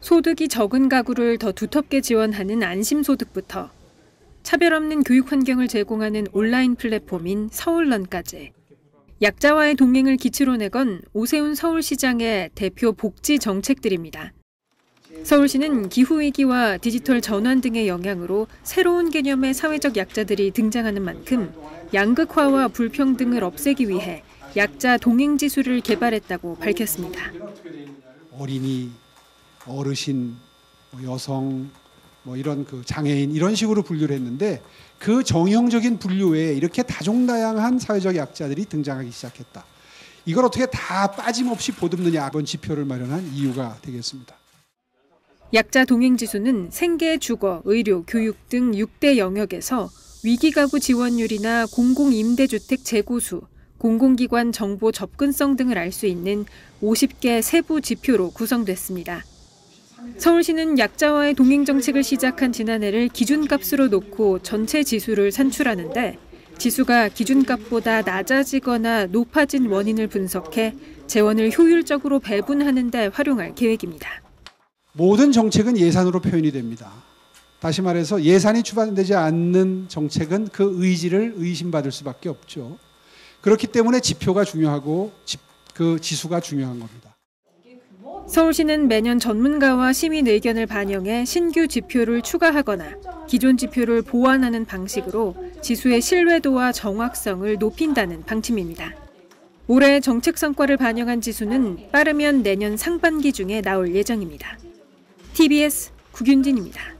소득이 적은 가구를 더 두텁게 지원하는 안심소득부터 차별 없는 교육 환경을 제공하는 온라인 플랫폼인 서울런까지 약자와의 동행을 기치로 내건 오세훈 서울시장의 대표 복지 정책들입니다. 서울시는 기후위기와 디지털 전환 등의 영향으로 새로운 개념의 사회적 약자들이 등장하는 만큼 양극화와 불평등을 없애기 위해 약자 동행지수를 개발했다고 밝혔습니다. 어린이, 어르신, 여성, 이런 장애인 이런 식으로 분류를 했는데 그 정형적인 분류 외에 이렇게 다종다양한 사회적 약자들이 등장하기 시작했다. 이걸 어떻게 다 빠짐없이 보듬느냐, 그런 지표를 마련한 이유가 되겠습니다. 약자 동행지수는 생계, 주거, 의료, 교육 등 6대 영역에서 위기가구 지원율이나 공공임대주택 재고수, 공공기관 정보 접근성 등을 알 수 있는 50개 세부 지표로 구성됐습니다. 서울시는 약자와의 동행 정책을 시작한 지난해를 기준값으로 놓고 전체 지수를 산출하는데 지수가 기준값보다 낮아지거나 높아진 원인을 분석해 재원을 효율적으로 배분하는 데 활용할 계획입니다. 모든 정책은 예산으로 표현이 됩니다. 다시 말해서 예산이 추반되지 않는 정책은 그 의지를 의심받을 수밖에 없죠. 그렇기 때문에 지표가 중요하고 그 지수가 중요한 겁니다. 서울시는 매년 전문가와 시민 의견을 반영해 신규 지표를 추가하거나 기존 지표를 보완하는 방식으로 지수의 신뢰도와 정확성을 높인다는 방침입니다. 올해 정책 성과를 반영한 지수는 빠르면 내년 상반기 중에 나올 예정입니다. TBS 구균진입니다.